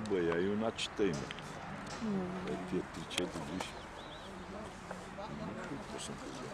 băi, ai una ce te imit. Fie 3-4 duși. Nu știu cum să-mi zic.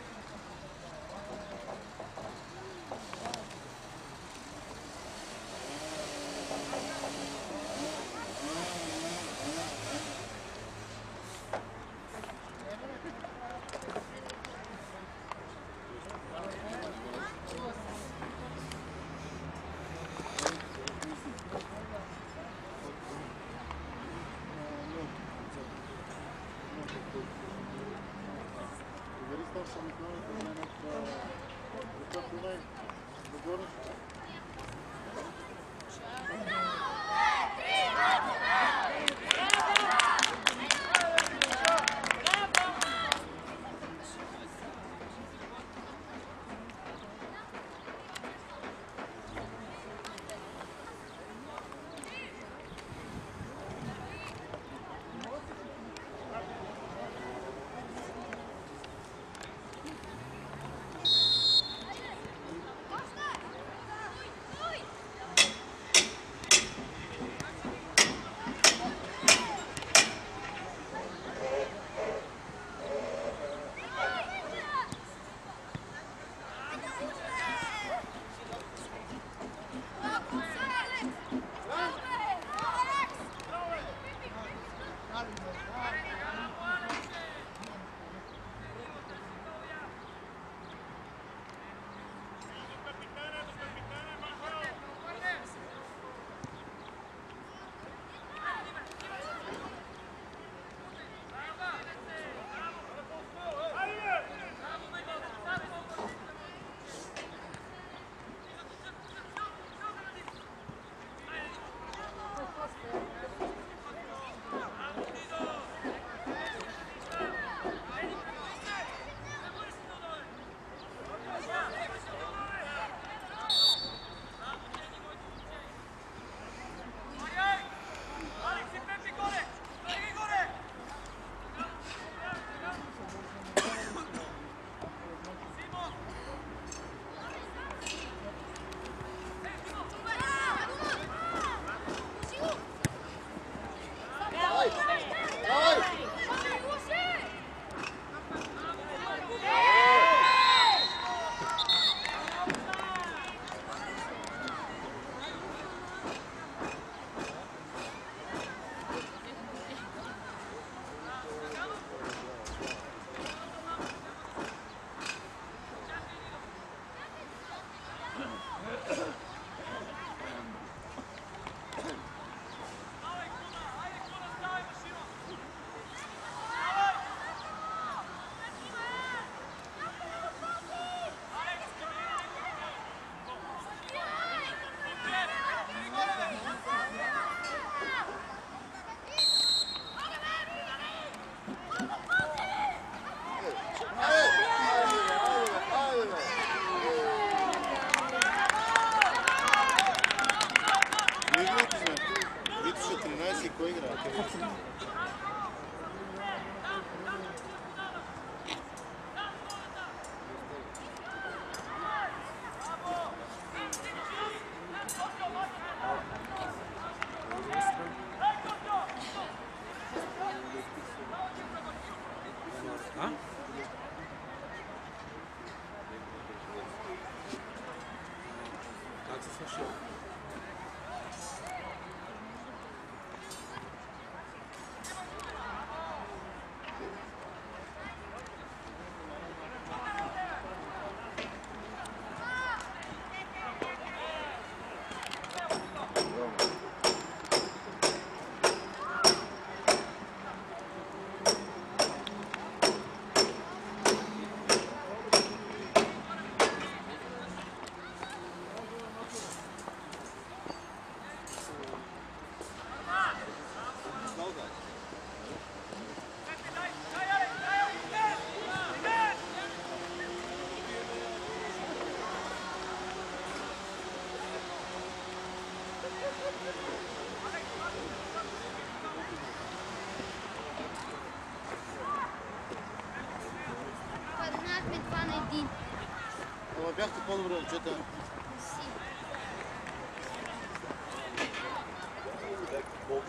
Бяхте по-добре, момчета. Колко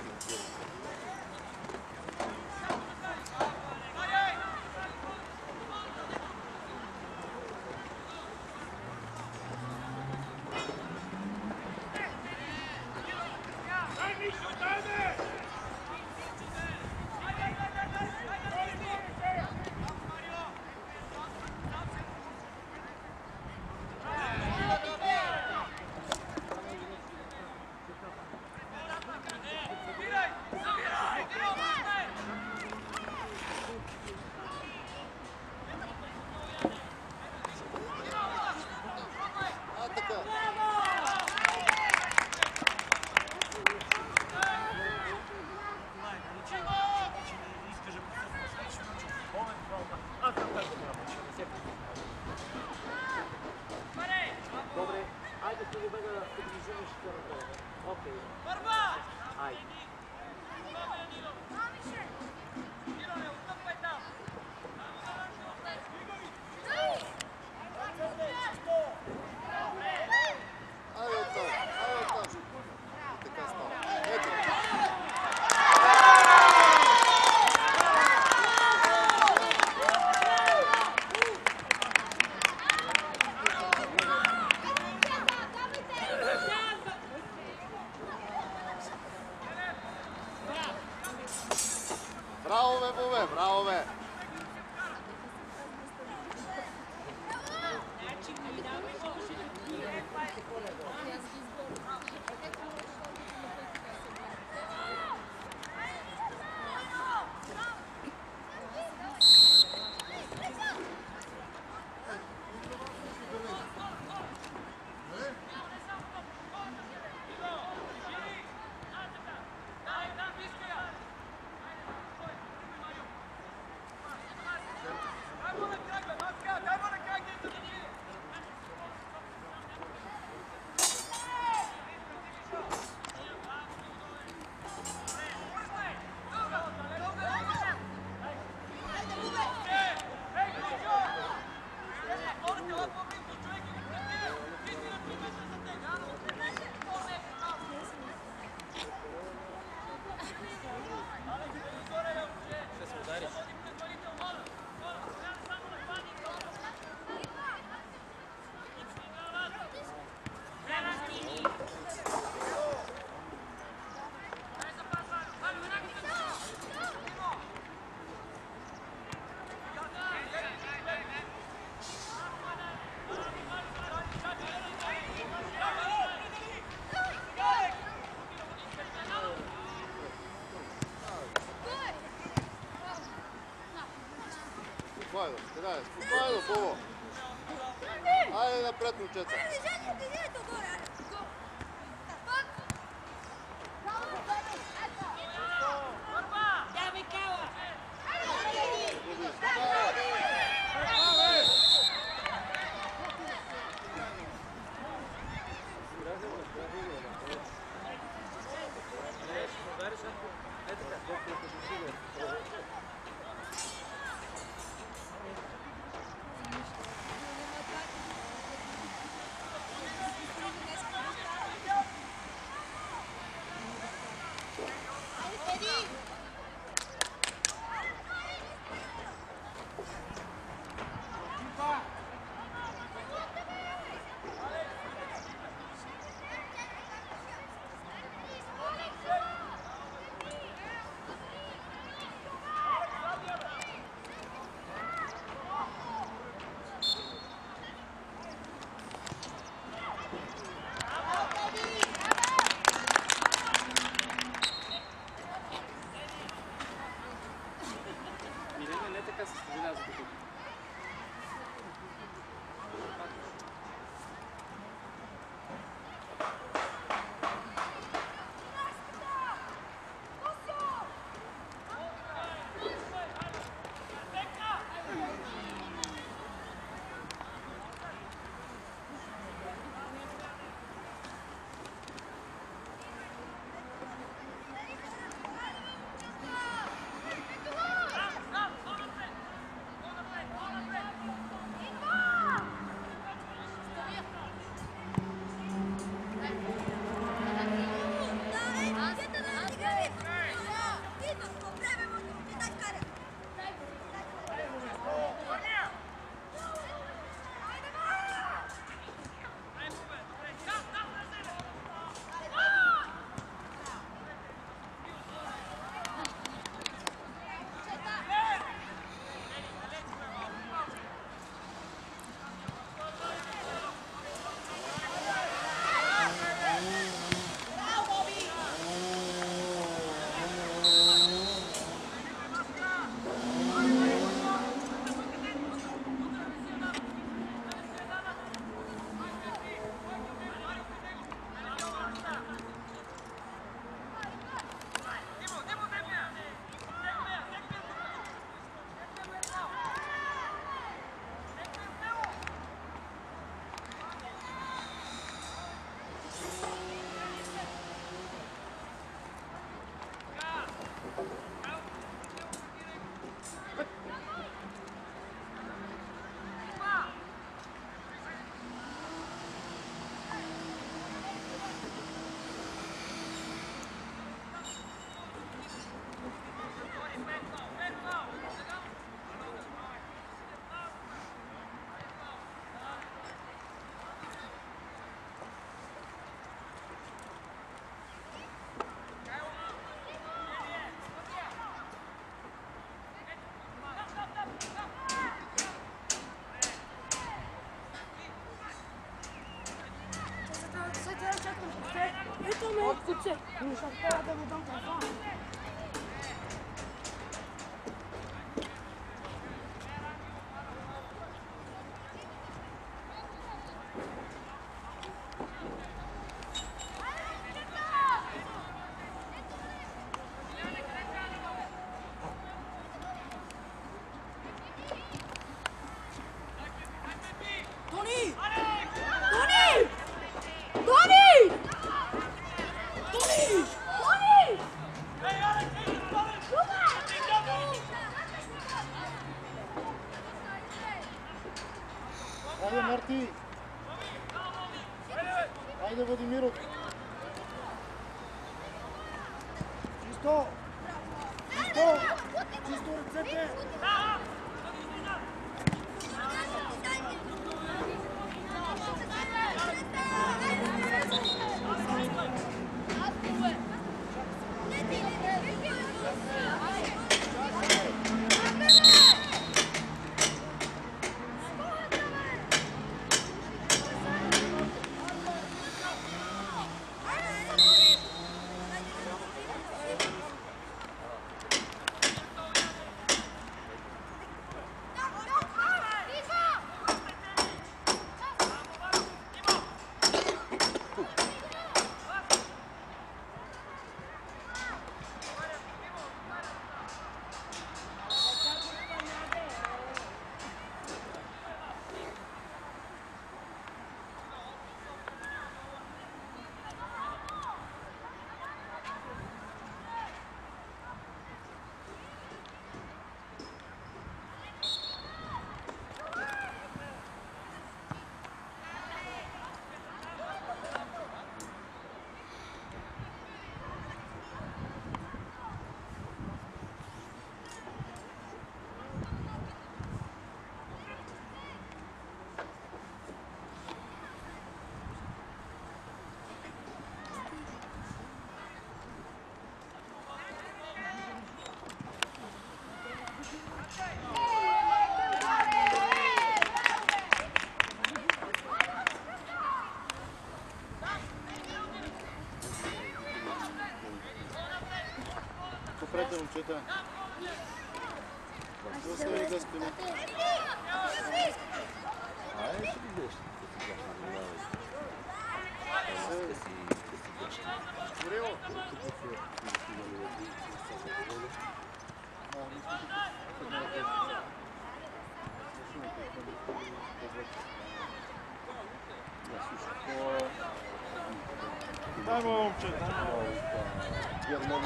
Браво, бе, Бобе, браво, бе! Спокойно, кидай, спокойно, Бобо. Айде напред, момчета. Отпусти. Ну, сейчас я дам телефон. Айде, Марти! Айде, Владимиров! Чисто! Чисто! Чисто ръцете! Попрете, момчета. Остави гъскане. Ай, ще видиш. Кирило! Дай му, момче, дай му.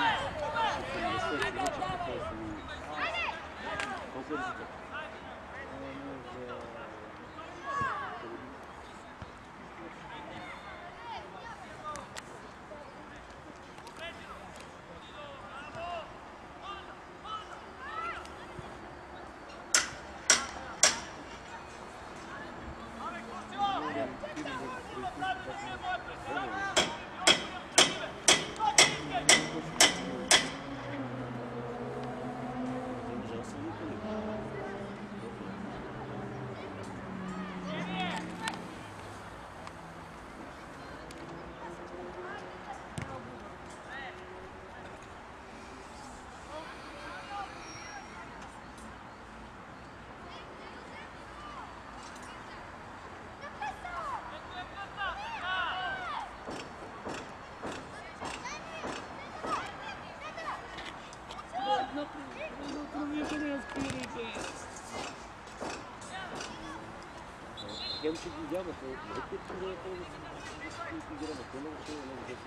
Я вообще не явно, что это полностью играла, то она вообще она уже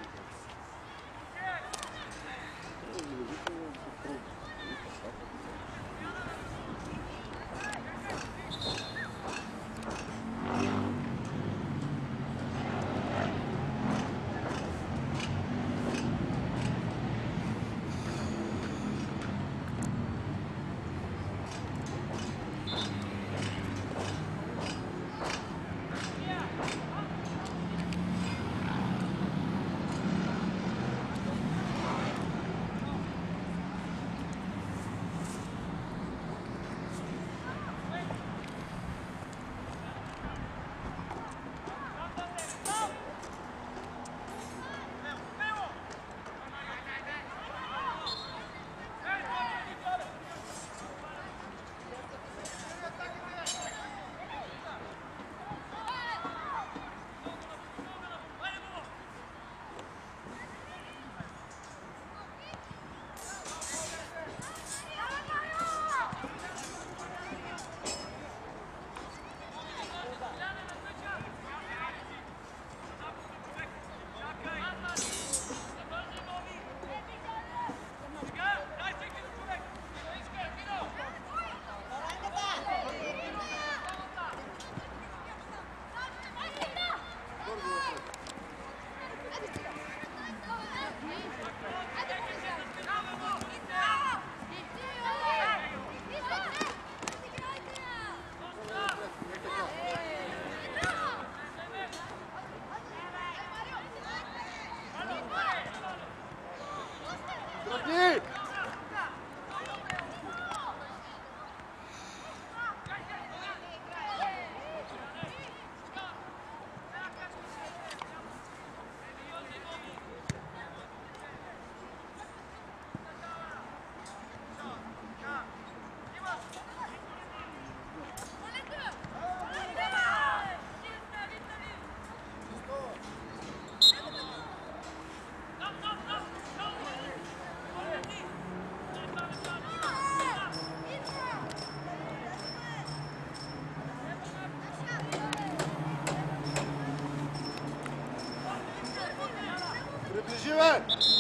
Приближи, бе!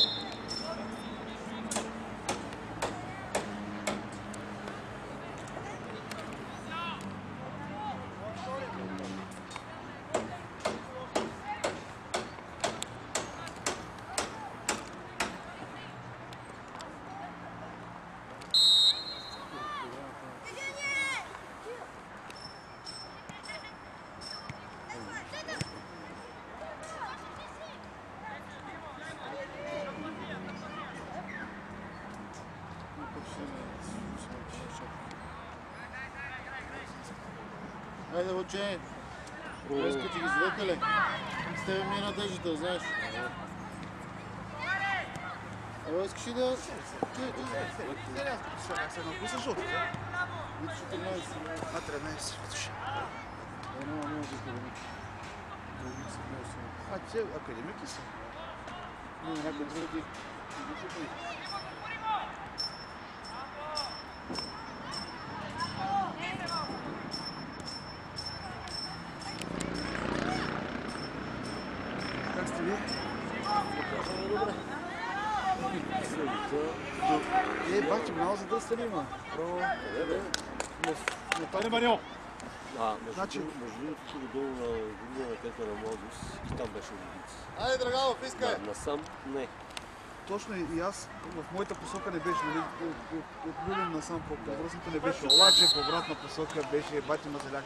Хайде, учени. Искате ги изведете ли? С тебе ми е надеждата, знаеш. Ево, искаш ли да... Се напусна жълто. Виж 14. А, 13. Виждаш. Няма да академик. А, ти академик ли си? Не, някой други. Как сте ви? Бати, много задъстани има. Айде, Марио! Между другото, долу на другия ракета на Младост и там беше водица. Айде, Драганов, искай! Насам не. Точно и аз в моята посока не беше, нали, от Люлин насам по връзната не беше. Олаче в обратна посока беше Бати Мазеляк.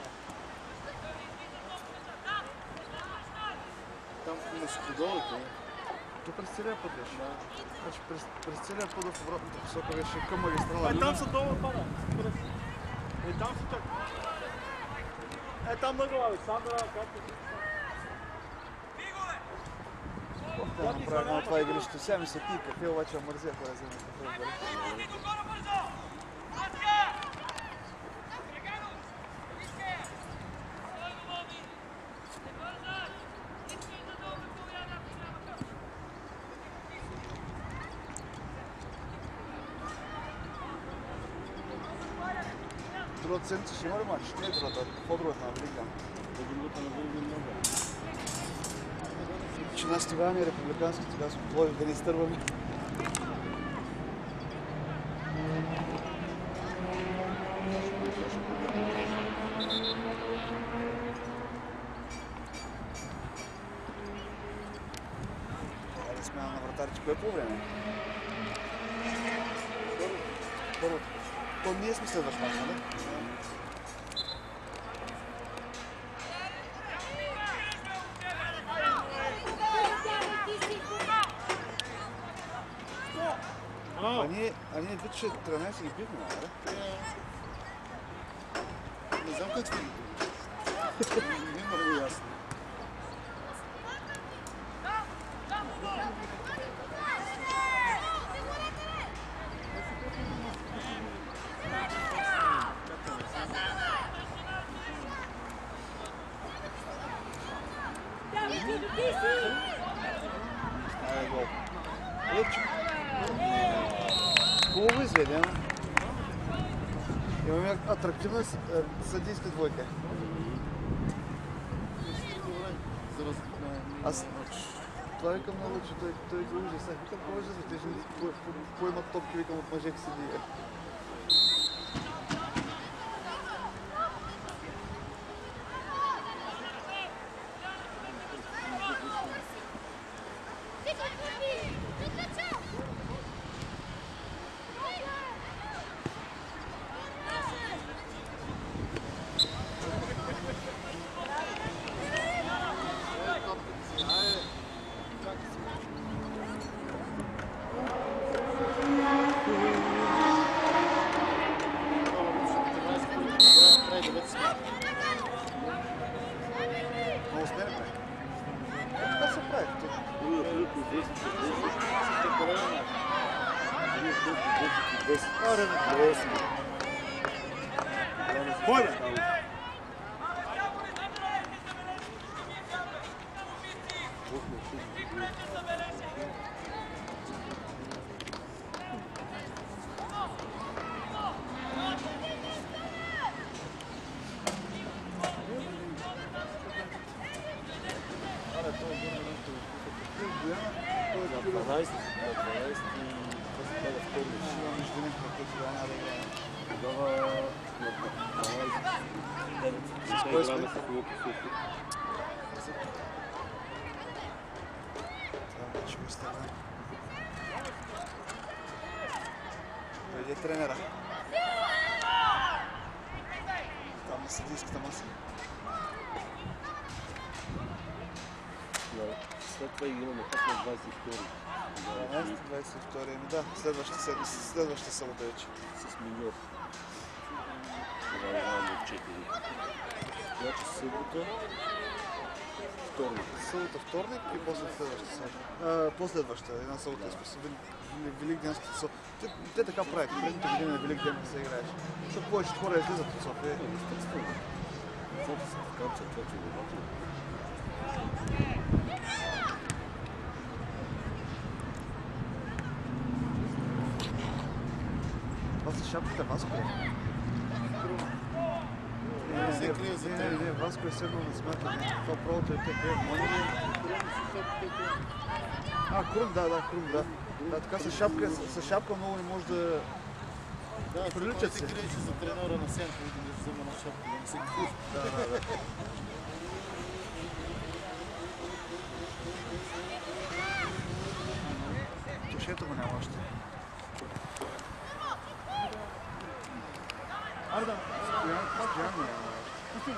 Там между подолите. То през целия път беше. Значи през целия път в обратната посока беше към магистрала. Там са долу пада. Там са так. Там много, Александра, както... Да, направя на това игрище. Сега ми се пие кафе, обаче мързя, ако я взема кафе. Другата седмица ще има ли матч? Не е другата, по-другата на Велика. Другата на Велика много. Че нас тогава ми е републикански, тогава сме плови да не изтърваме. Айде смяна на вратарите, кое е по време? Първо. То ние сме следващ мач, нали? А ние вече 13 ги бихме, нали? Не знам как сте ги били. Не е много ясно. Айде гол. Лепче. Хубаво изведено. Имаме атрактивна съдийска двойка. Аз това викам много, че той го ужас. Викам повече за тези, кой имат топки, викам от мъжете си дига. Много смерихме. Какво се прави? Кой бе? в Бояна. Той е На Кюлев. 12 и после това на втори. Има между них на които няма да играе. Тогава на 12 9. кой Играме сме? с Луко Софи. Това вече го изтегна. Дойде тренера. Там на съдийската маса. След това имаме пак на 22. 22, да, следващата събота вече. С миньор. Това играем от 4. Значи събота, вторник. Събота, вторник и после следващата събота. Последваща, една събота е смисъл. Великденската събота. Те така правят. Предните години на Великден не се играеш. Защото повечето хора излизат от София. Естествено. Децата са така, че това е внимателно. Това са шапката Васко. Не, Васко е седнал на смятане. Това правото е те. Крум, Крум, да. Да, така с шапка много не може да... Да, приличат се. се криеше за треньора на Сенко, да взема на шапка, да не се крише. Да. Тушето го няма още. Арда! Стоян няма още.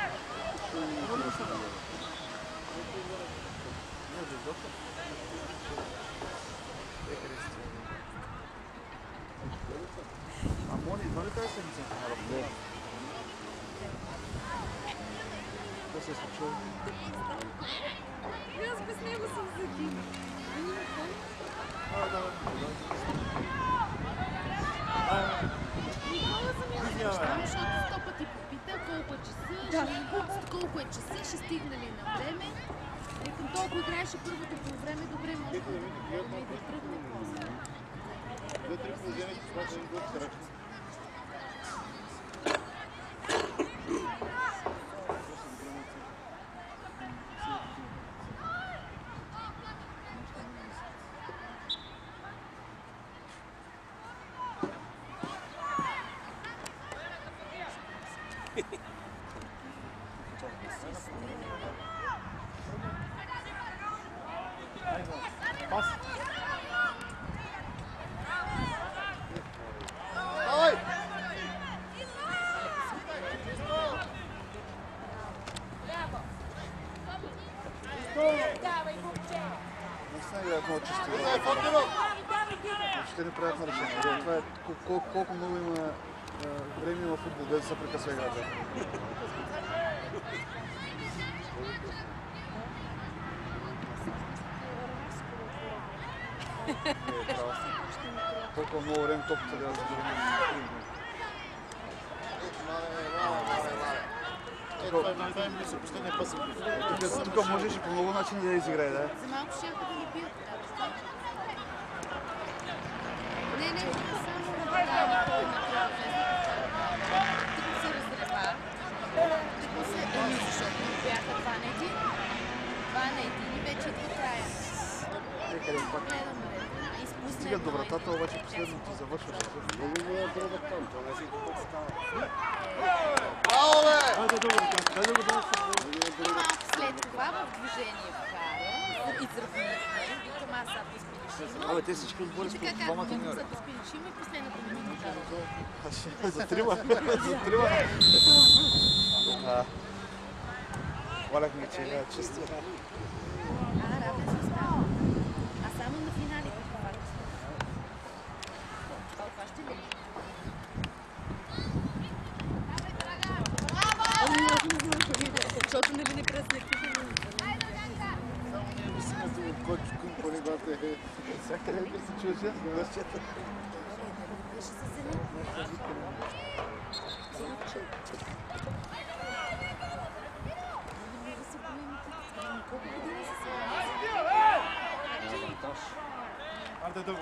Мони, едва ли тази седмица на работа? Какво се е случило? Аз без него съм загинал. Никола съм я обещала, защото 100 пъти попита колко е колко е часа, ще стигна ли на време. Викам, толкова играеше първото по време, добре може да тръгне после. 2-3 положения, това ще им бъде характер. Пас! Давай! Не се играят много чисто. Давай, Фокеро! Ще не правят на решение. Това е колко много има време има футбол, да се прекъсва играта. Толкова много време топката да разгръща. Това е мисля, последния пас съм бил. Тук можеш и по много начини да изиграе, да? За малко ще да ни бият. Не, само нападава по направо. Тъкмо се разрева. Тъкмо се защото бяха 2 на 1. 2 на 1 и вече идва края. Гледам ред. Изпусне Стига до вратата, обаче последното завършваше. Много не е тръгват там, това не си какво става. Браво, бе! Малко след това в движение вкара. Изравнихме. Викам аз ако спинишим. Абе, те всички отбори с Така двамата както миньори. за да спинишим и последната минута. За трима. За трима. Хваляхме, че играят чисто. Равен се става. А само на финалите това да се. Това ще ли? Защото не ви не преснехте. Само ние мислим от който кумпани, когато е... Всякъде да се чуеше, вършета. Беше със зелен. Колко години са се Арде, дълго.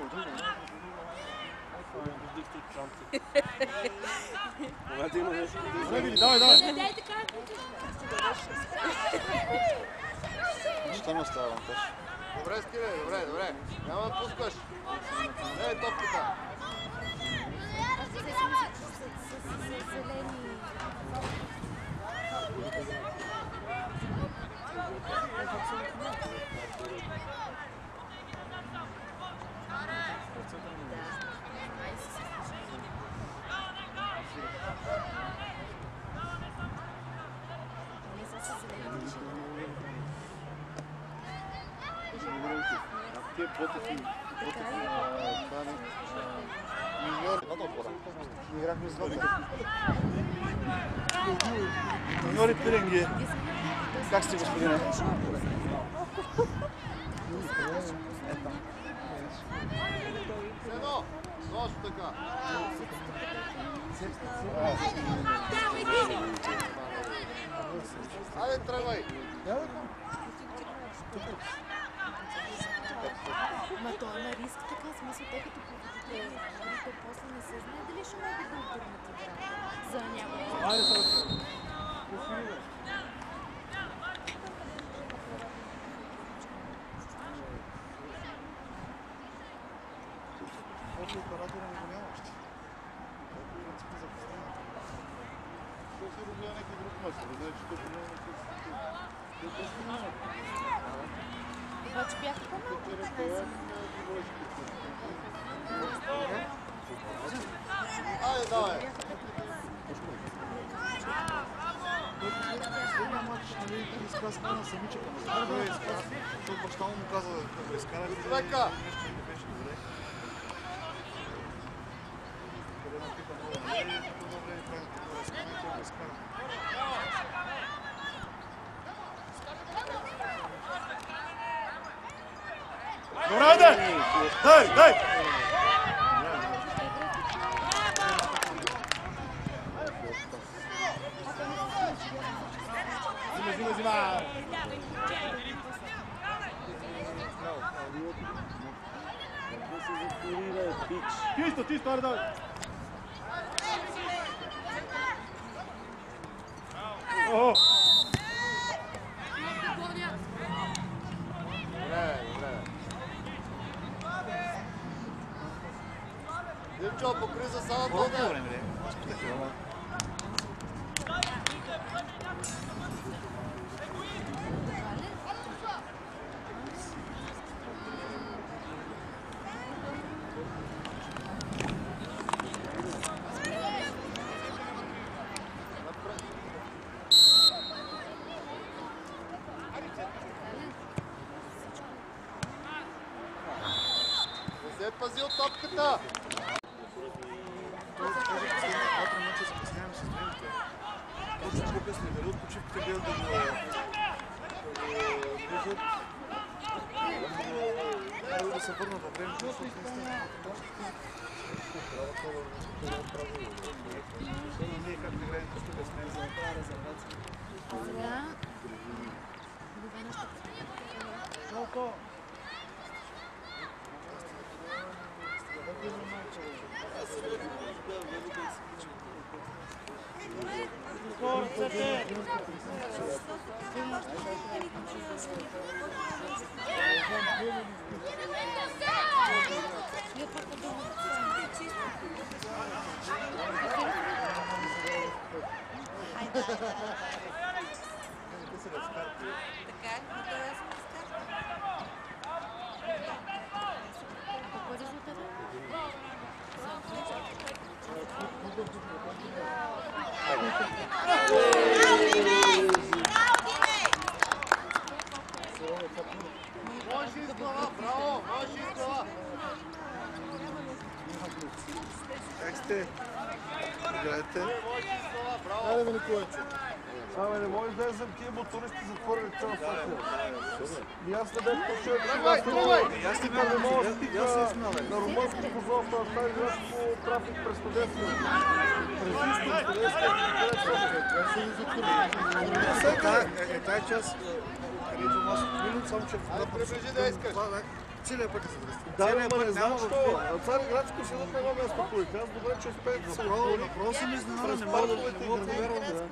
Когато има нещо, Давай. Дай така. Що не остава, Антош? Добре, Скире, добре. Няма да пускаш. Ей, топката. Играхме с двата. Миньори пиренги. Как сте, господине? Седно, точно така. Айде, тръгвай. Ма то има риск така, смисъл, тъй като победите, то после не се знае дали ще могат да обърнат играта за някой. Фото оператора не го няма още. Принципно за постоянно. Той си родила някакъв друг мач. Родила, че той поне не се Обаче бяха по-малко от 15. Айде, давай. Последния матч, нали, изказка на самичъка. Той е изказка, защото баща му каза да го изкара. Лека! Нещо не беше добре. Къде напита много добре и по време правим такова изкара и той го изкара. Добре, дай! Взима! Чисто, аре, давай! Охо! Добре. Димчо, покри за само Колко това. време, бе? Изпитахте, ама. Не се пази от топката. Той каза, че след 2-3 мача закъсняваме с времето. Точно по-късно дали от почивките гледат да го влизат. Трябва да се върнат във времето, защото наистина ние как да играем точно да сме за резервация. Сега Любена ще Жалко! Какво е резултатът? Можеш из глава, браво, можеш из глава. Как сте? Играете? Можеш из глава, браво. Айде, Николайчо. Абе, не можеш да съм тия мотористи затворили цяла София. И аз не бях почуя. Тръгвай! Аз не Не мога да бях, стига аз не знам. на румънски позор в тази град по трафик през студентство. През студентство. Тая част, където нас отминат, само че приближи да искаш. Целият път е задръстен. Да, ама не знам що. А Цариградско седат на едно място по аз добре, че успеят да се отвори. Направо съм изненадан, През не мога да парковете и повярвам. градовете.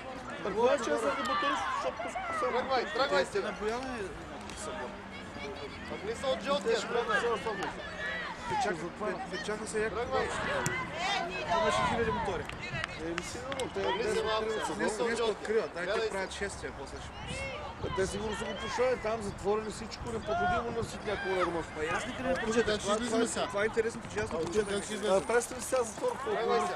Предполагам, че аз съм моторист, защото Тръгвай, Те сега. на Бояна е събор. Пък ли са от жълтия? Чака се яко. Имаше хиляди мотори. Сигурно, Днес откриват, те правят шествия после. те сигурно са го пушали там, затворили всичко, неподходимо носят някакво нормално. Аз никъде не прочетах. Това е интересното, че аз не прочетах. Представи сега затвор, Тръгвай се.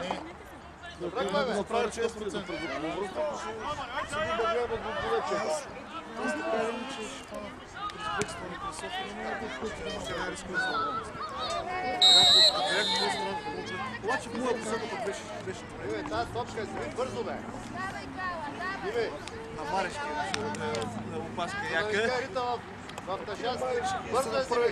да прави често да предупредим. Просто ще ги държава до повече. Аз така имам, че ще пана през бекстване през София, но не е сега рискува за обаче моя посадата беше Иве, тази топка е стои бързо, бе. Иве. на Марешки, на опаска Да яка. изкара рита в тъжански. Бързо е си, бе.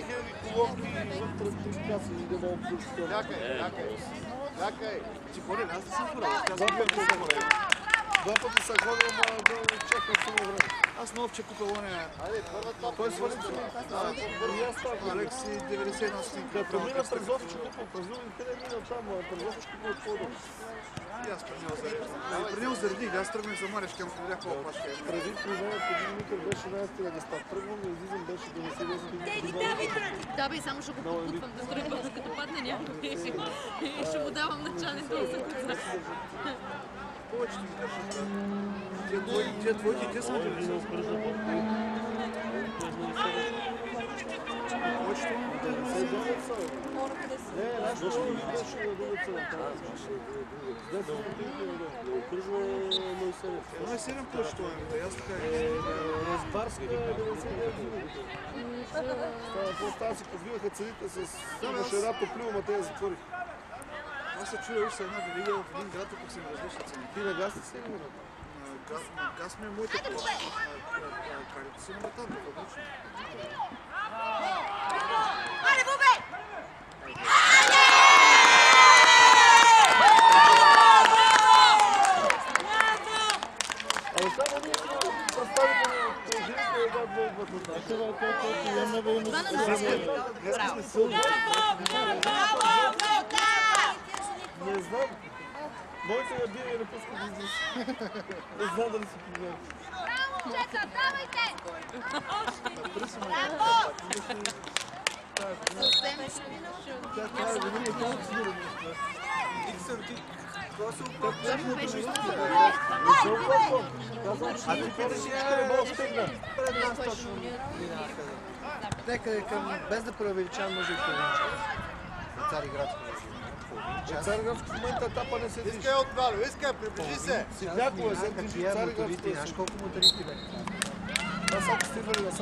Чакай. Ти ходи, аз не съм хорал. Два пъти са ходил, ама да чакам само време. Аз нов че купил оня. Айде, първа топка. Той свали цената. Алекси 91 стотинки. Като мина през Овче купил, през Люлин, къде мина там, през Овче купил по-долу. И аз при него заредих. При него заредих, аз тръгнах за Марешки, ама видях колко пашка е. Преди половината един литър беше най-стига да став. Тръгвам да излизам, беше да не се леса. Да, бе, само ще го попутвам да тръгвам, като падне някой и ще му давам начален дол за куца. Повечето ги държат. Тия твоите и те са ли са? Повечето? Не, нашето беше на друга цена. Едно е 7 повечето е, аз така е. Разбарска 99. Там си подбиваха цените с машина топлива, ма те я затвориха. Аз се чуя още една велига в един град, ако се ми различни цени. Ти на газ не се ли? Газ ми е моите кола. Карите си на там, фабрично. Айде, Бубе! Ама само ние сме представители от жените и да идват от нас. Днес сме силни. Не знам. Моите я бия и не пускат да излиза. Не знам дали си проблем. Браво, момчета, давайте! Съвсем Тя трябва да види колко си дори нещо. Иксър, ти какво се Първо беше Не се оплаквам. Казвам, че ти питаш и не мога да стегна. Пред нас точно някъде към, без да преувеличавам, може и половинче. На Цариградско. Цариградско в момента етапа не се движи. Искай от Валю, искай, приближи се. Някога се Как движи тия Цариградско. мотористи, знаеш колко мотористи бе? Това са стигнали на сам.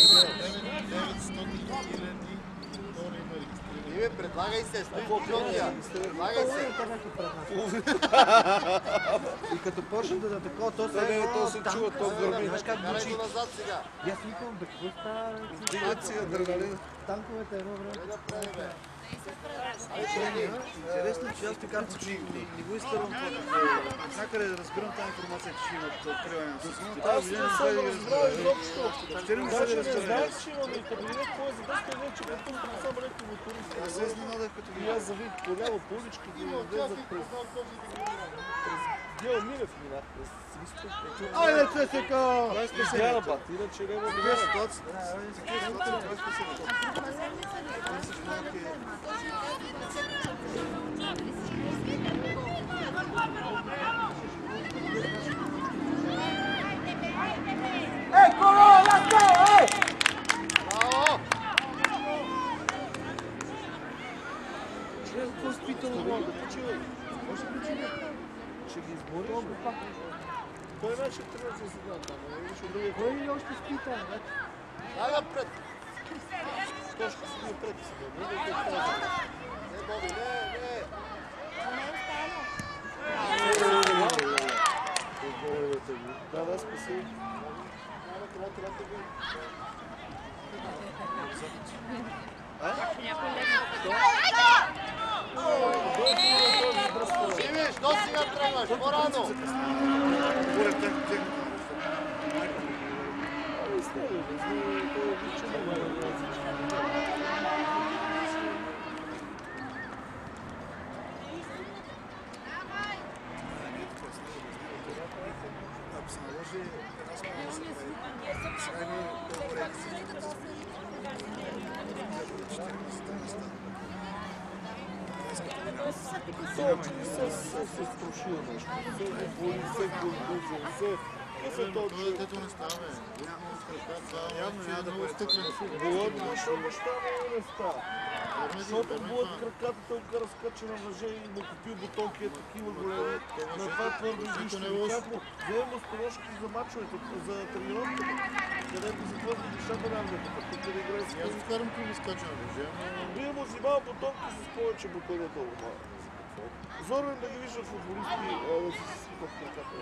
Иве, предлагай се, стои в жълтия. Предлагай се. И като почна да такова, то Не, не, то се чува, то гърми. Знаеш как Карай звучи? го назад сега. И аз викам, бе, какво става? Дигат си адреналин. Танковете едно време. Да прави, бе. Интересно, че аз така не го изтървам това. Някъде да разбирам тази информация, че ще имат откриване на сезона. Аз не съм разбрал изобщо. Ще не Даже може да не разбереш. знаех, че имаме и като видях какво е за дъска, не че като не съм леки мотористи. Аз се изненадах като И ги. аз завих колява по уличките и излезах през Гео Милев минах през Сристо. Айде, Цесека! Това е Гяна спасението. бат, иначе няма да Такива няма. ситуации. Такива ситуации, това е спасението. Това са малки. Браво! Човек, какво спитал много? Да почивай. Може да почивай. Ще ги избориш. Кой начин трябва да се седа там? Имаше другия. Кой ли още спита? Дай напред. Точка си напред сега. Не, Не, Боби, не. да, спаси. Иве, що сега тръгваш? По-рано. Поред техните. Ако се наложи една смена, сега е по-добре. Точно се струшил нещо. Се боли, се гордуза, се... Детето не става, Явно няма да бъде Булът дошъл баща му не става. Защото булът краката тълка разкача на въже и му купил бутонки такива големи. На това твърдо излишно. Взема му сторожки за мачовете, за тренировката. Където за твърдо дишата рамната. Тук да играе с аз карам при изкача на въже, Вие му взимал бутонки с повече бутони долу. Зорен да ги вижда футболисти да си свикат краката.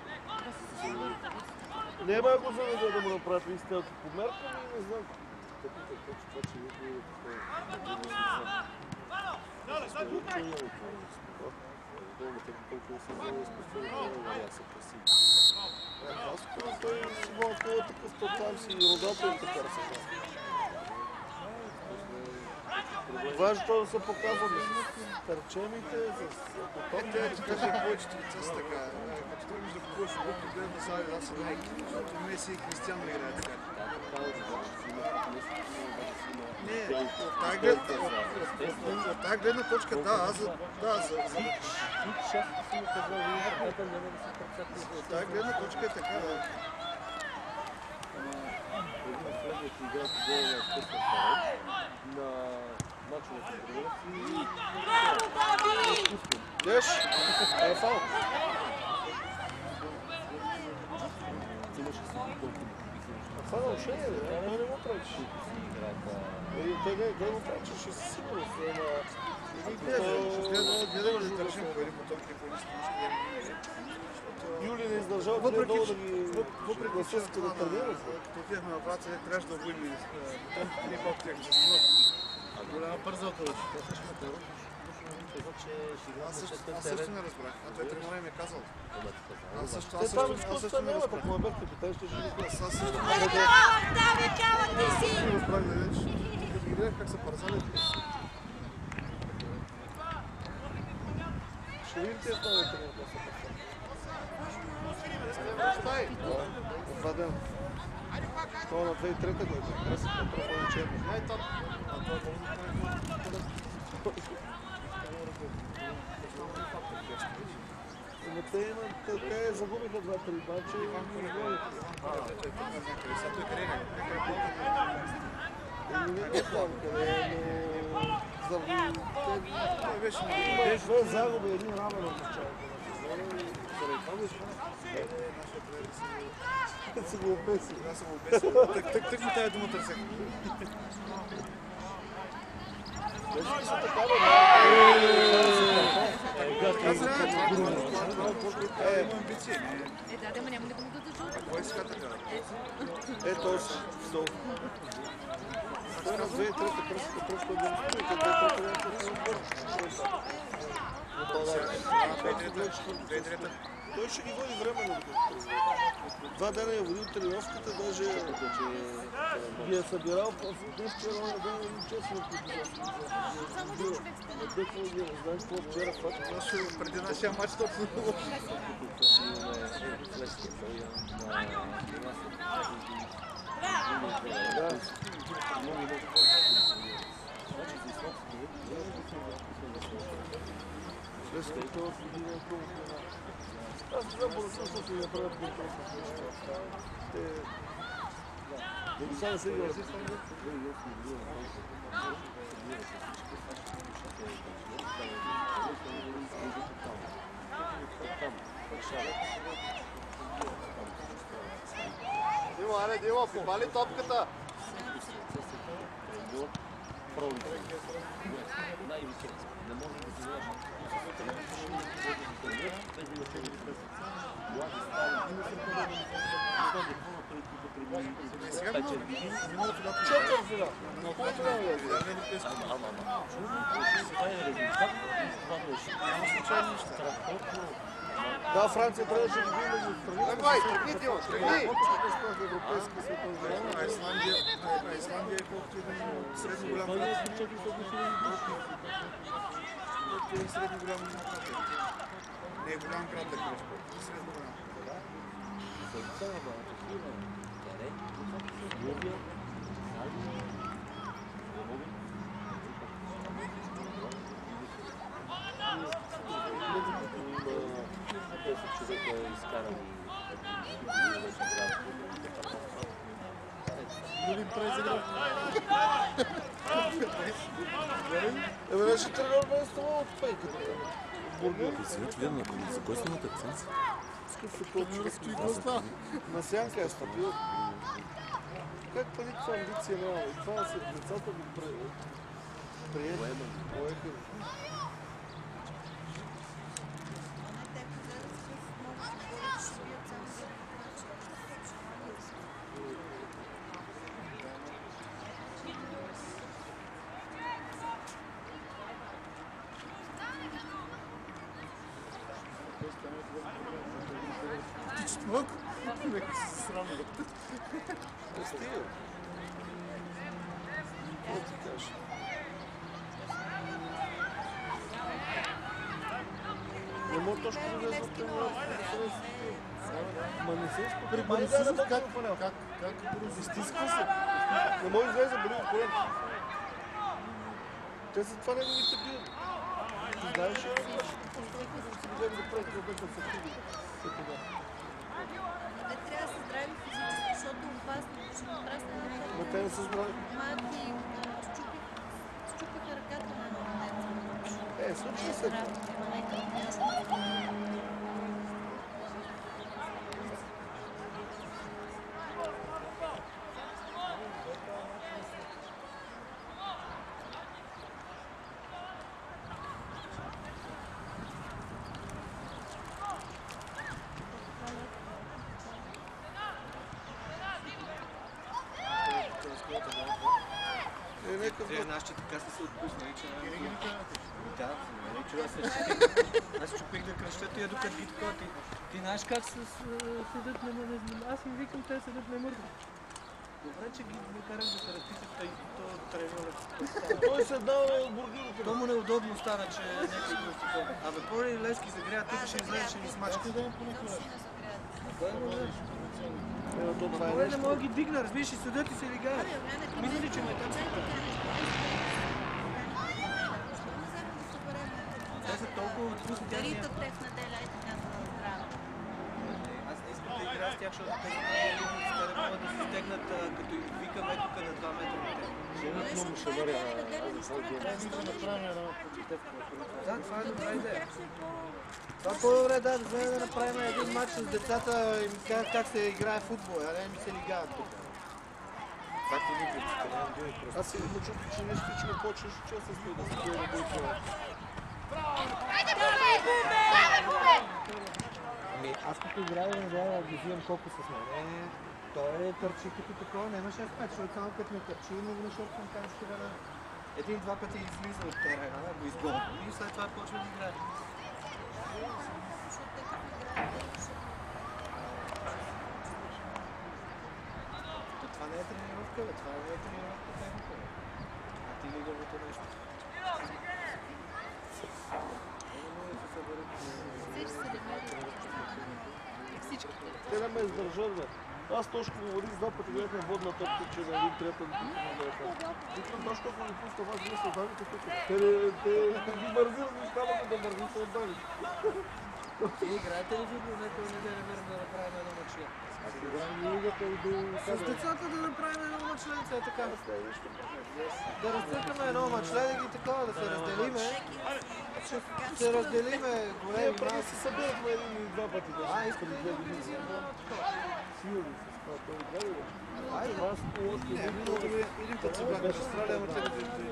Няма го за да му направят листелки по мерка, но не знам. Той си мога такъв път си и родател така да се казва. Важно да се показва с търчените, с Те ти кажа повечето лица са така. Като тръгнеш да купуваш обувки, гледам на Сави, аз съм защото Меси и Кристиан да играят сега. Не, от тази гледна точка, да, аз за... От тази гледна точка е така, да. Деш? Е фал. Това на ушение, той не го пречи. Той го пречеше със сигурност. Гледаме да държим по един бутонки по един стъмчки. Юли не издържал долу да ги Въпреки да тренира. Като отидахме на Враца, трябваше да обоим бутонките, не колко тях за голяма пързата беше. Аз също не разбрах, а той треньорът ми е казал. Аз също не не разбрах. пък му бях капитан, ще живи. Аз също не разбрах да вече. Като ги гледах как са парзали. Ще видим тези нови треньори да се пасат. Два дена. Това на 2003 година. Красив Петров е учебник. Най-топ. Но те имат, те загубиха два-три бача и не изгодиха. Не знам къде, но заради две загуби, един рамен от началото на сезона и заради това беше се го опеси. Аз съм обесил. Тък му тая дума търсех. Беше ли са така да Има амбиции. Да, ама няма да го дадат. Кой си така? ето стол. Това на 2-3 кръстата просто да го стои, като той ще ги води временно. Два дена е водил тренировката, даже ги е събирал днес вчера на ден един честно подвижа. Не знаеш какво вчера факт. Преди нашия матч точно Аз не знам, защото си направят контрол с неща. Те... Сега не се играли. Диво, аре, Диво, попали топката! Да, Франция трябваше да ги има в страни. Давай, тръгни, Диво, тръгни! Европейски световни. А Исландия е колкото един средно голям град. Средно голям град. Не е голям град, да кажеш. Средно голям. Беше тренер без това от пейката. Верно, за кой снимат акцент? На сянка е стъпил. Как па никаква амбиция няма? И това са децата го приеха. Малко нека се срамва. Стига. Какво ти кажа? Не мога точно да влезе в тренера. Ма не се изпокри. Май да да как по него. Как изтисква се. Не може да излезе, били от колен. Те са това неговите били. Ти знаеш ли, какво строихме, за да си видим да прави това бека в активи? Те трябва да са здрави физически, защото е опасно, ще му трасне на ръка. Но те не са здрави. Мати счупиха ръката на едно дете. Случи се. Те нашите така са се отпуснали, че да, не чува се. Аз чупих да кръщат и докато ги такова. Ти знаеш как седат на аз им викам, те седат на мъртви. Добре, че ги карах да се разпитат, тъй то треньора. Той се дал бургилото. То му неудобно стана, че някакси го стикал. Абе, по-ли Левски загря, тук ще излезе, ще ни смачка. Добре, не мога ги дигна, разбираш, и седат и се лигаят. Мисля ли, че ме там се прави? Те са толкова отпусни. Дарите те в неделя и така да здраве. Аз не искам да играя с тях, защото те не могат да се стегнат, като викаме тук на 2 метра на теб. Да, това е добра идея. Това по-добре да вземем да направим един матч с децата и ми кажат как се играе футбол, а не ми се лигават тук. Това ти не Аз си го чух, че нещо, че не почваш участва с да се гледа да играе. Айде, Бубе! Давай, Бубе! Ами аз като играя не да ги взимам колко с мен. Той е търчи като такова, няма 6-5, защото само като ме търчи, но го нашорквам там ще на един-два пъти излиза от терена, го изгонвам и след това почва да играе. Това не е тренировка, бе. Това не е тренировка техника. А ти лиговото нещо. Те не ме издържат, бе. Аз точно говорих с два пъти гледахме водна топка, че на един приятел викам, баш колко ми пуска вас, вие се отдавите тук. Те ги мързил, не ставаме да мързим, се отдавите. Играете ли видно някой неделя мир да направим едно мачле? С децата да направим едно мачленце, е така. Да разцъкаме едно мачле, да ги такова, да се разделиме. Ще се разделиме големи преди малки. се събирахме един и два пъти. Искам да ги Сигурно с това, той гледа ли? Айде, Аз по-лошо един път се бях в Австралия, ама те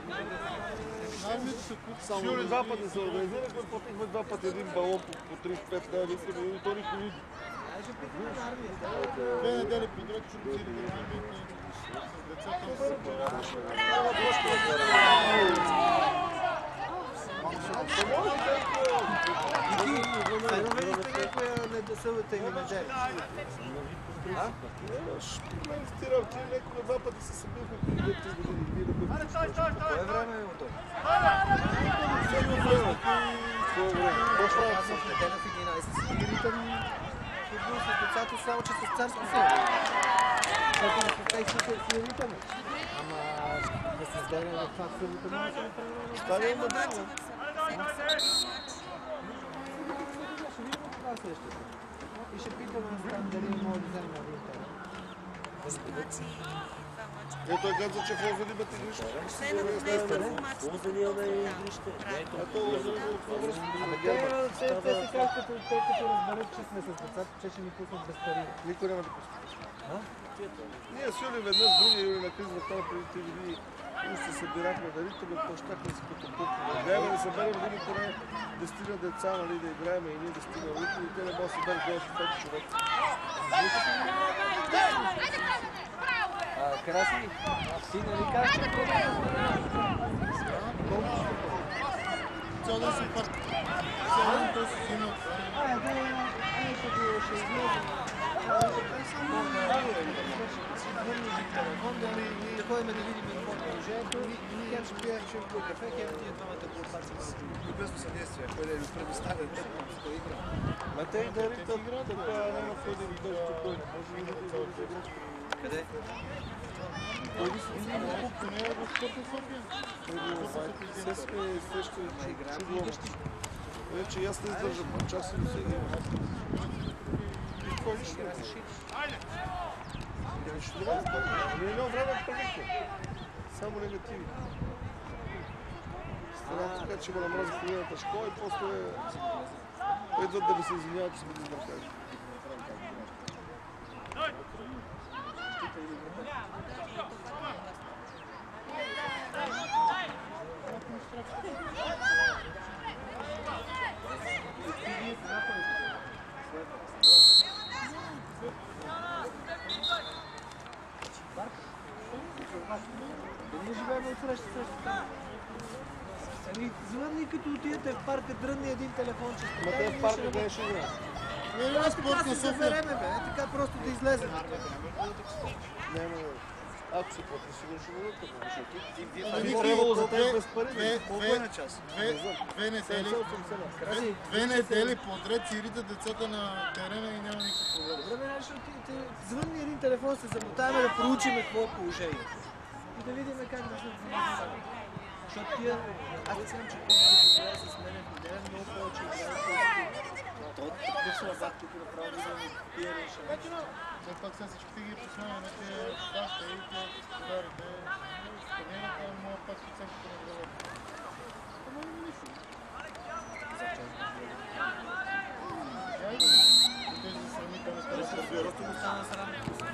Сигурно два пъти се организирахме, платихме два пъти един балон по 35 лева, викаме, и то никой види. ще питаме на армията. Две недели подред чурци да Айде, видите някоя недесълата или недели. Мен стирам, че някога два пъти се събирахме преди 2-3 години. Кое време еото? Аз в неделя в 11 си ритъм футбол с децата, само че с царско сила. Защото не са тъй си ритъм. Ама да се сдаде в това силата не може да направим. Стане има древно. Ще видим това следващото. И ще питаме там дали мога да вземем един терен. Той каза, че в Лозен имат игрище. Лозен имаме игрище. Ето Лозен е от Лозен. Те си казват, те като разберат, че сме с децата, че ще ни пуснат без пари. Никой няма да пусне. Ние с Юли веднъж, другия Юли на криза там преди 3 години, и се събирахме дарители, плащахме си като пукваме. Гледаме да съберем дали поне 10 деца, нали, да играем и ние 10 родители, и те не могат да съберат още 5 човека. Краси, ти нали казваш? Цял ден си парк. Цял ден той си взима. Да ходим да видим какво е положението. Хем ще пия кафе, хем тия двамата глупаци. Любезно съдействие, кой да ни предоставя да игра. Ма те и дарител, така няма кой да ви държи спокойно. Може ли да ви държи? Къде? Той ви се взима на купто, не е в Спортна София. Все сме срещали чудо. Вече и аз не издържам, час и до сега има. И какво нищо? Не едно време първите. Само негативи. Стана така, че ме намрази половината школа и после идват да ми се извиняват, че са били издържали. Ние живеем от среща. Ами, звънни като отидете в парка, дрънни един телефон, че Ма те в парка къде ще играят? така се събереме, бе, така просто да излезем. Няма. Ако си плати, сигурно ще дадат такова, защото Би би трябвало за теб без пари. Колко е на час? Две недели подред си рита децата на терена и няма никакво проблем. Добре, защото звънни един телефон, се замотаваме да проучиме какво е положението. И да видим как да се вземем. Защото тия, аз не знам, че колкото играе с мен в неделя, много повече играе. Той такъв слабак тук направо да вземе пие решение. Все пак сега всичките ги посмяме на тия баща и тия господарите. Сканират, а моят пак оценката на града. Ама има нищо. Айде, тези за сравнително стари се Просто му стана срам.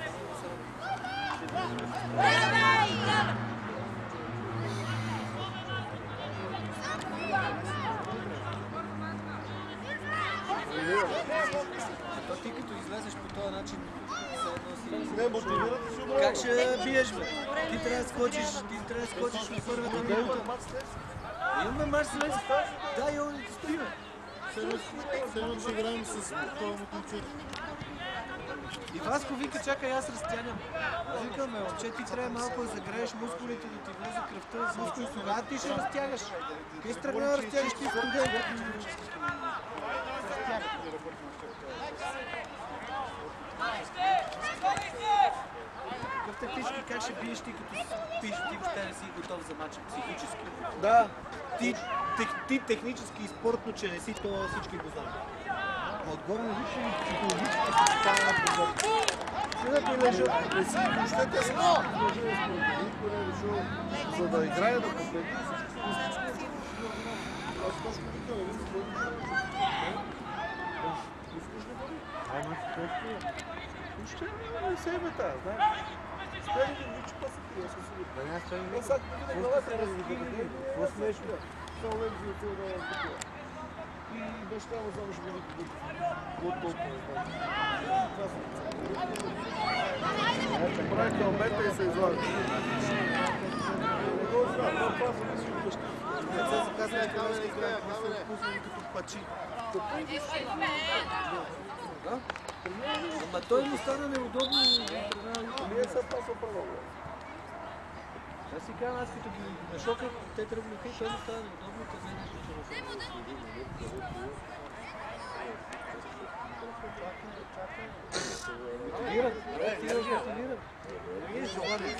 То ти като излезеш по този начин, Не, мотивират си обратно. как ще биеш, бе? Ти трябва да скочиш от първата минута. Имаме мач с Лес. Да, Йони, ти спиме. Сега ще играем с това мотонцето. И Васко вика, чакай, аз разтягам. Викаме, момче, ти трябва малко да загрееш мускулите, да ти влезе кръвта в мускулите. Тогава ти ще разтягаш. Ти ще тръгна да разтягаш, ти студент. Какъв тактически, как ще биеш ти, като пиш, ти въобще не си готов за матча психически? Да. Ти технически и спортно, че не си, то всички го знаят. А отгоре на виж ли психологически си става на подбор. Когато лежа, не си, въобще те са никой не е решил, за да играе да победи. Аз точно викам, не виждам кой искаш да бъде. Ами, просто въобще не се еме тая, знаеш. Спряли да ви чупа се пия, аз съм сигурен. Аз сега да главата да разликате, какво смешно? Само лек за цел да разликава. И баща му само ще бъде от толкова. Това са деца. Прави километра и се излага. Не го знам, това са мисли от баща. Деца се казва, камера играе, камера пуснали като пачи. Да? Ама той му стана неудобно. Ние са това са правилно. Аз си казвам, аз като ги нашока, те тръгнаха и той му стана неудобно, те взе нещо, че мотивират, ти мотивират. Виж, желание.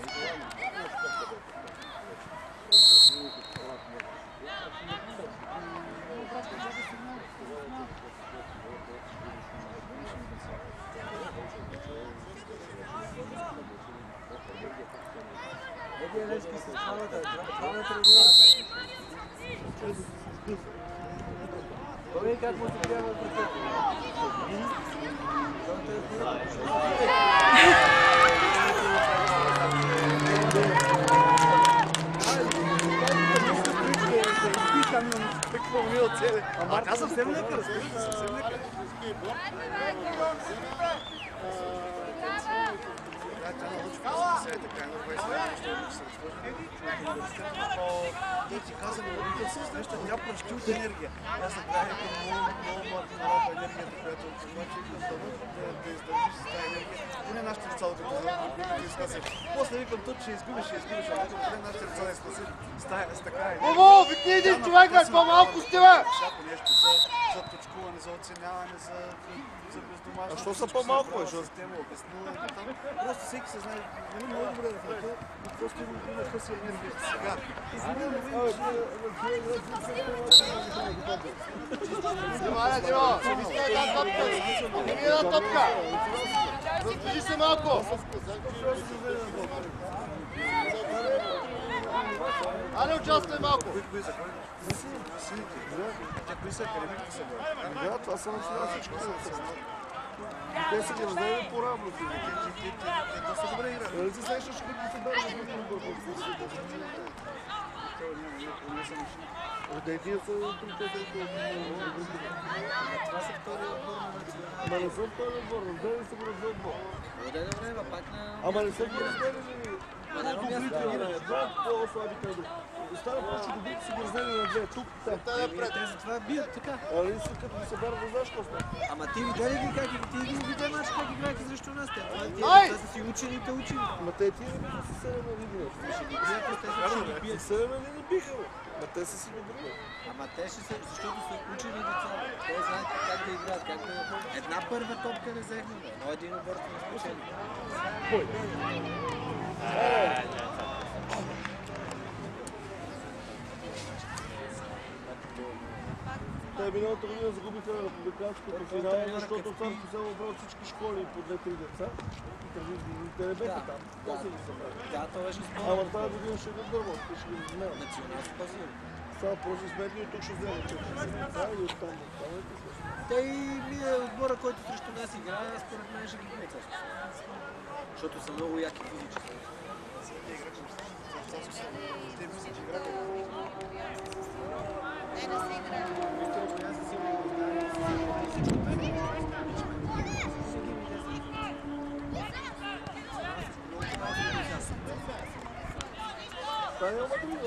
тия лечки с правата треньора. Той как му се трябва да Ама аз съвсем лека, разбирате, съвсем лека. Тя научи да се така, но 20 години ще се разхожда. Те ти казвам, да се срещат, тя пръщи от енергия. Аз накрая много малко енергията, която обаче да издържиш с тази енергия. Поне нашите деца да те изкаси. После викам, тут ще изгубиш, а поне нашите деца да изкаси с така енергия. Ово, викни един човек, бе, по-малко сте, бе! Всяко нещо, за точкуване, за оценяване, за бездомашност. А що са по-малко, бе? Система, обяснуване, там. Просто всеки се знае, много добре да фото и просто има къси енергия сега. Внимание, Дима! Вижте една топка! Вдигни една топка! Раздвижи се малко! Але участвай малко! Кои са? Сините. Те кои са? Академиките са бе? Да, това са на всички. Те са ги раздели по-равно. Те доста добре играят. Нали се сещаш, като се дали на Дайте са приятелите. Това са втори отбор на националния. Ама не са втори отбор, раздели са го раздели отбор. Отделя време, пак на... Ама не са ги раздели ли? Ма на едно място трениране. Два по-слабите на друг. Става повече добрите са ги раздели на две. Тук, там. Те затова бият така. Али са като се бяра да знаеш какво става. Ама ти видели ли как ти ги видя мач как играеха срещу нас? Те са си учените учени. Ма те тия не биха с 7 линии. Ще ги бият, те са ще ги бият. С 7 линии биха, бе. Ма те са си добри. Ама те ще са, защото са учени деца. Те знаят как да играят, как да... Една първа топка не взехме, но един отбор сме спечели. Те миналата година загубиха на републиканското финал, защото там се обрал всички школи по 2-3 деца. Те не беха там. После ги събрали. Да, това беше спорно. Ама тази година ще го дърват, те ще ги размерят. Национално спасили. Само после сметни от тук ще вземат 4 деца или от там. Те и ние отбора, който срещу нас играе, според мен ще ги бият също. Защото са много яки физически. Те мислят, че играят. Не да се играе. Таня Мадрид.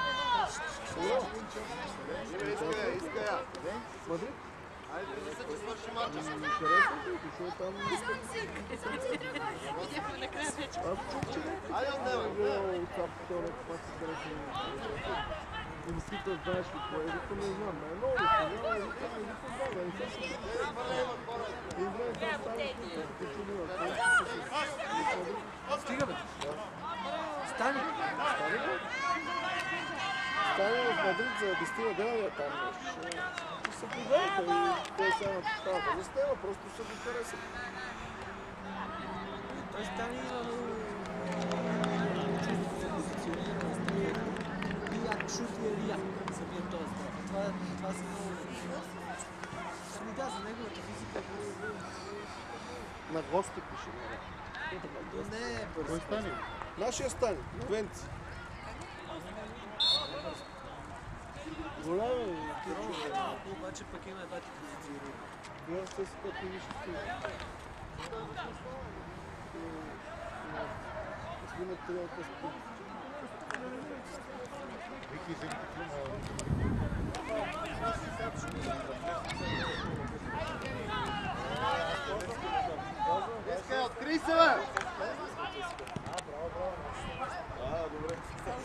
Иска я. Мадрид? Айде да се свърши мача. Интересно, защото там... Видяхме накрая вече. Аз чух, че Айде отдевай. отцапката, това се харесва. Институт, знаеш ли кое? Викам, не знам. Много ли си? Стига, бе! Стани! Стани в Мадрид за 10 дена там нещо. Ще се погледаха и те сега на това възрастема, просто ще го хареса. Той Стани има чувство за позициониране. Як шутия як самия този. Това са много... Ами да, за неговата физика. На гости пише. То не е бързо. Кой стане? Нашия Стани, Венци. Голям е. Обаче пък има двата позициониране. И аз те си като виж стои. Снимат тарелка с път. Вики, вземи Иска, открий се, бе! Добре.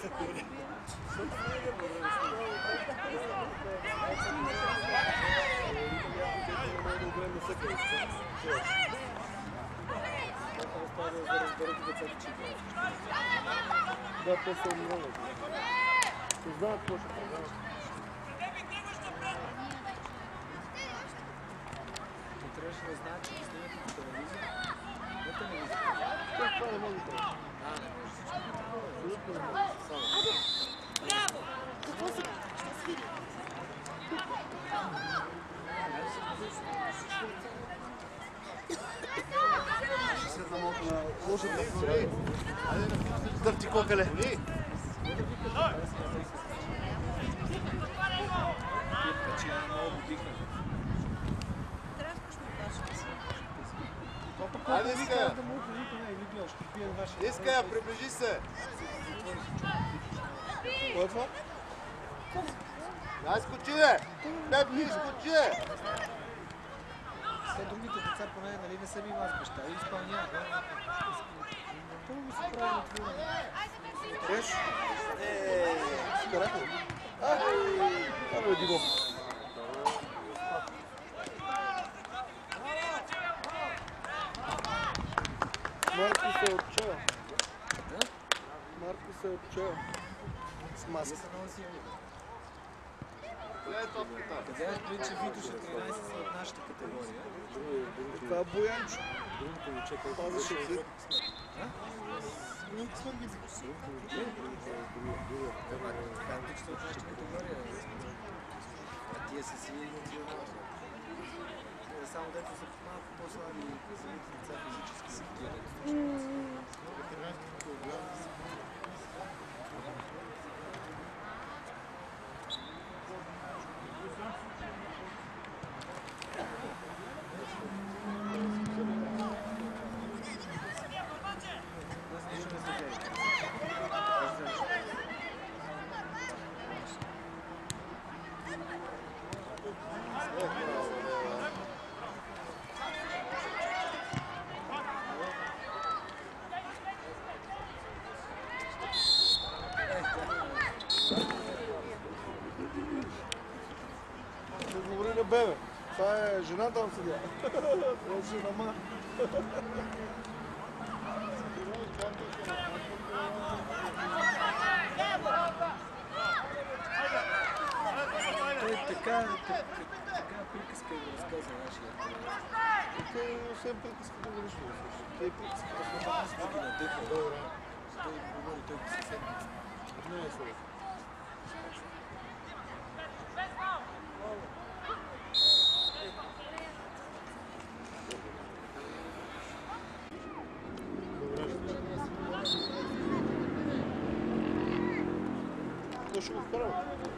Да, те са много. Се знаят какво ще правят. Трябваше да знаят, че ги снимат по телевизия. телевизия. Това не мога да кажа. Абсолютно не мога. Какво се свири? Ще седна малко на лошата флора. Дърти кокале. Айде, Иска! Иска, приближи се! Кой е това? Дай скочи, бе! Пепни, скочи! Сега другите деца поне нали не са ми аз баща и изпълняват. Първо се прави отворено. Кеш? Скараха. Абе, Диго. Марко се отчая. Марко се отчая. С маска. Къде е при, че Витоша 13 са от нашата категория? Това е Боянчо. Пазеше си. Така, че са от нашата категория. А тия са си национални. Само дето са малко по-слаби самите деца физически. Не говори на бебе. Това е жена там седя. Това е жена ма. Той така приказка го разказа нашия. Той освен приказка да го нищо не слуша. Те и приказка да сме Аз да ги надъха. Той говори, той се седне. не е слуша. Той ще го вкарам.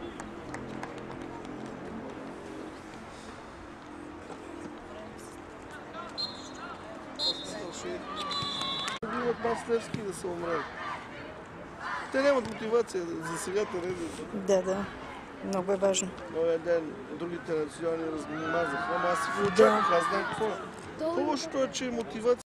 Биват Паслевски да са умрели. Те нямат мотивация за сега не. Да. Много е важно. Новия ден другите национални размазаха, ама аз си го очаквах, аз знам какво е. Хубавото е, че мотивация